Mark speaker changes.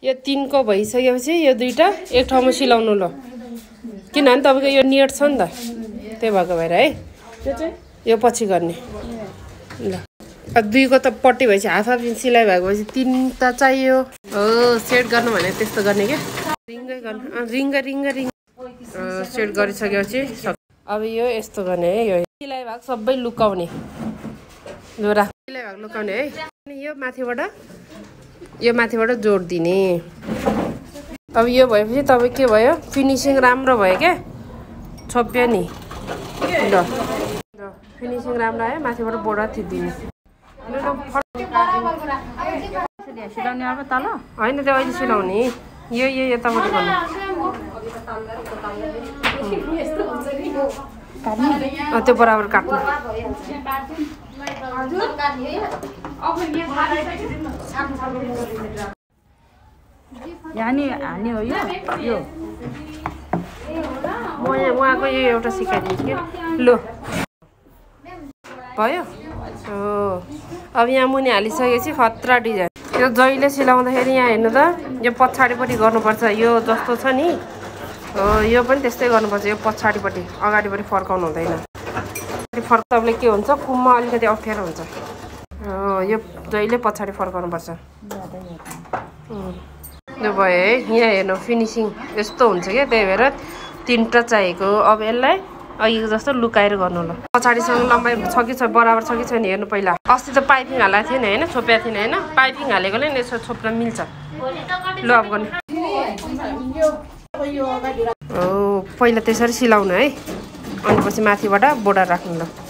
Speaker 1: यो 3 को भइसकेपछि यो दुईटा एक ठाउँमा सिलाउनु ल किनभने तपाईको यो नियट छ नि त त्यही भएको भएर है यो पछि गर्ने ल 2 को त पट्टी भएपछि हाफ हाफ इन्च सिलाइ भएको भएपछि 3 त चाहियो हो सेट गर्नु भने त्यस्तो गर्ने के रिङ्गै गर्नु रिङ्ग सेट गरिसकेपछि अब यो यस्तो गर्ने है यो सिलाइ भाग सबै लुकाउने जोरा सिलाइ भाग लुकाउने है अनि यो माथिबाट जोड दिने अब यो भएपछि तपाईँ के भयो फिनिसिङ राम्रो भयो के छोप्यो नि ल फिनिसिङ राम्रो आयो माथिबाट बोर्डर थिदिने
Speaker 2: सिलाउने अब तल
Speaker 1: हैन त्यो अहिले सिलाउने यो यताबाट गर्नु त्यो बराबर काट्नु
Speaker 2: यानी हाल्ने हो यो
Speaker 1: उहाँको यो एउटा सिकाइदिन्छु कि लो भयो अब यहाँ मुनि हालिसकेपछि खतरा डिजाइन यो जहिले सिलाउँदाखेरि यहाँ हेर्नु त यो पछाडिपट्टि गर्नुपर्छ यो जस्तो छ नि यो पनि त्यस्तै गर्नुपर्छ यो पछाडिपट्टि अगाडिपट्टि फर्काउनु हुँदैन फर्काउले के हुन्छ कुममा अलिकति अप्ठ्यारो हुन्छ यो जहिले पछाडि फर्काउनु पर्छ यो भयो है यहाँ हेर्नु फिनिसिङ यस्तो हुन्छ क्या त्यही भएर 3टा चाहिएको अब यसलाई अघिको जस्तो लुकाएर गर्नु ल पछाडिसँग लम्बाइ छ कि छ बराबर छ कि छैन हेर्नु पहिला अस्ति त पाइपिङ हालेको थिएन हैन छोपेको थिएन हैन पाइपिङ हालेकोले नि यसो छोप्न मिल्छ ल अब गर्ने पहिला त्यसरी सिलाउनु है अनि पछि माथिबाट बोर्डर राख्नु ल